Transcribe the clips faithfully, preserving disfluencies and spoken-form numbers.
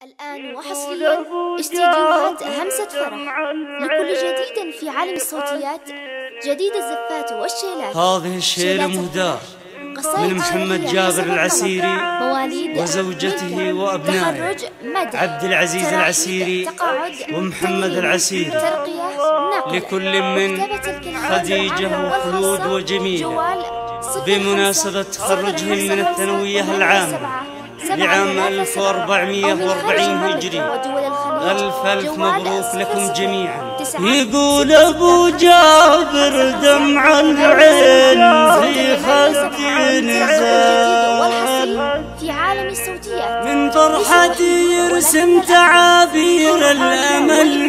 الآن وحصريا استديوهات همسة فرح لكل جديد في عالم الصوتيات، جديد الزفات والشيلات. هذه الشيلة مهداة من محمد جابر العسيري وزوجته وأبنائه عبد العزيز العسيري ومحمد العسيري، لكل من خديجة وخلود وجميلة بمناسبة تخرجهم من الثانوية العامة لعام ألف وأربعمئة وأربعين هجري. ألف ألف مبروك لكم جميعا. يقول أبو جابر دمع العين في خدي نزال، في عالم الصوتيات من فرحتي يرسم تعابير الأمل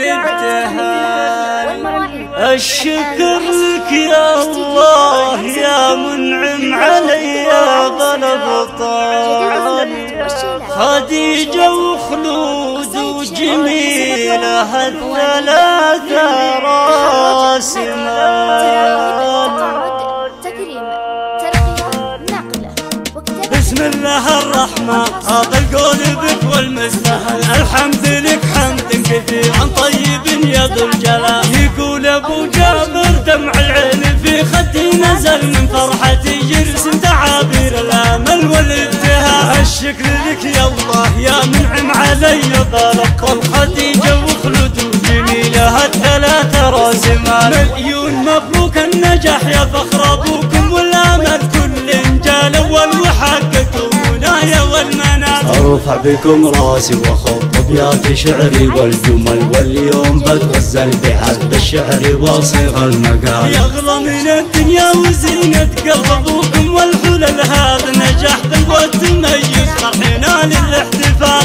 والابتهال. الشكر لك يا الله يا منعم علي بلغ طال، خديجة وخلود وجميلة الثلاثة راس مال. بسم الله الرحمن هذا القول بك والمستهل، الحمد لك حمد كثيرا طيب يا ذو الجلال. يقول ابو جابر دمع العين في خدي نزل، من فرحتي يرسم تعابير الامل والابتهال. الشكر لك يا الله يا منعم علي بلغ خديجة وخلود وجميلة الثلاثة راس مال. مليون مبروك النجاح يا فخر ابوكم والامل كل جال والوحقكم منايا والمنال. ارفع بكم راسي واخط ابيات شعري والجمل، واليوم بتغزل بحسب الشعر وصيغ المقال. يغلى من الدنيا وزينة قلب ابوكم والحلل، هذا نجاح والتميز فرحنا للاحتفال.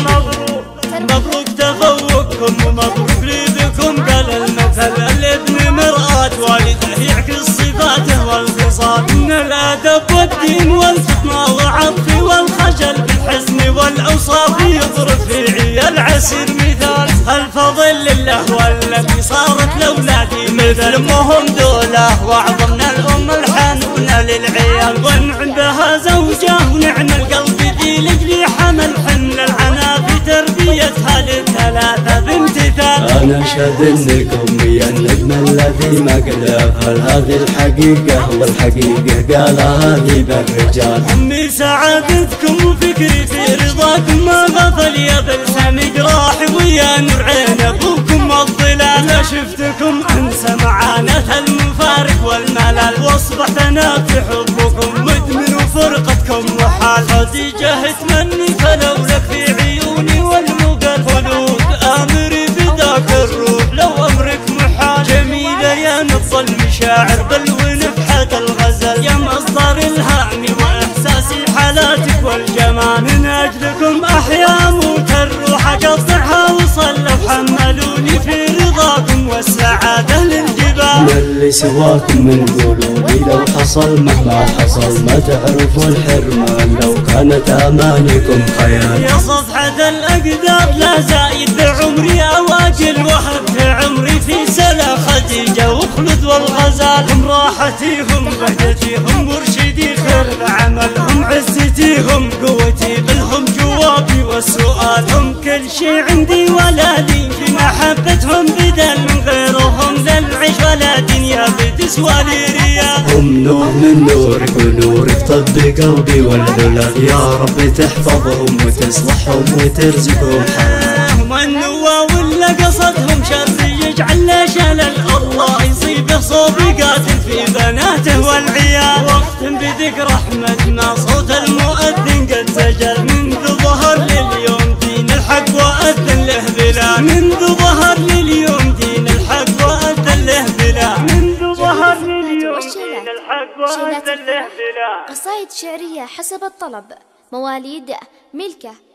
مبروك تفوقكم ومبروك ليدكم قال المثل، الابن مرآة والده يعكس صفاته والخصال. من الادب والدين والفطنة والعطف والخجل بالحزن والاوصاف يضرب في عيال عسير مثال. الفضل لله والذي صارت لاولادي مثل امهم دوله، واعظمنا الام الحنونه للعيال. ونعم بها زوجه ونعم القلب ذي لجلي حمل حمل العنا في تربيتها للثلاثه بامتثال. انا اشهد انكم يا النجم الذي ما قد افل، هذه الحقيقه والحقيقه قالها هذه بالرجال. عمي سعادتكم وفكري في رضاكم ما غفل، يا بلسم جراحي ويا نور عين ابوكم الظلال. لا شفتكم انسى معاناه المفارق والملل، واصبحت انا في حبكم مدمن وفرقتكم وحال. خديجه تمني فلولك في عيوني والمقال، خلود امري بذاك الروح لو امرك محال. جميله يا نبض المشاعر بل ونفحه الغزل، يا مصدر الهام واحساسي حالاتك والجمال. من اجلكم احيا موت الروح اقطعها وصلف، حملوني في رضاكم والسعاده للجبال. من اللي سواكم من قلوبي لو حصل مهما حصل، ما تعرفوا الحرمان لو كانت امانيكم خيال. يا صفحه الاقدار لا زايد بعمري اواجل، وهبت عمري في سلا خديجه وخلود والغزال. هم راحتي هم بهجتي هم مرشدي خير العمل، هم عزتي هم قوتي بالهم جوابي والسؤال. هم كل شي عندي ولا لي في محبتهم بدل، من غيرهم للعيش ولا دنيا بتسوى لي ريال. هم نور من نورك ونورك طب قلبي والعلل، يا رب تحفظهم وتصلحهم وترزقهم حلال. هم النوا ولا قصدهم شر يجعل له شلل، الله يصيبه صوب قاتل في بناته والعيال. واختم بذكر احمد ما صوت المؤذن قد سجل، منذ ظهر لليوم دين الحق واذن له بلال. منذ ظهر لليوم دين الحق واذن له بلال. منذ ظهر لليوم دين الحق واذن له بلال. قصائد شعرية حسب الطلب، مواليد ملكة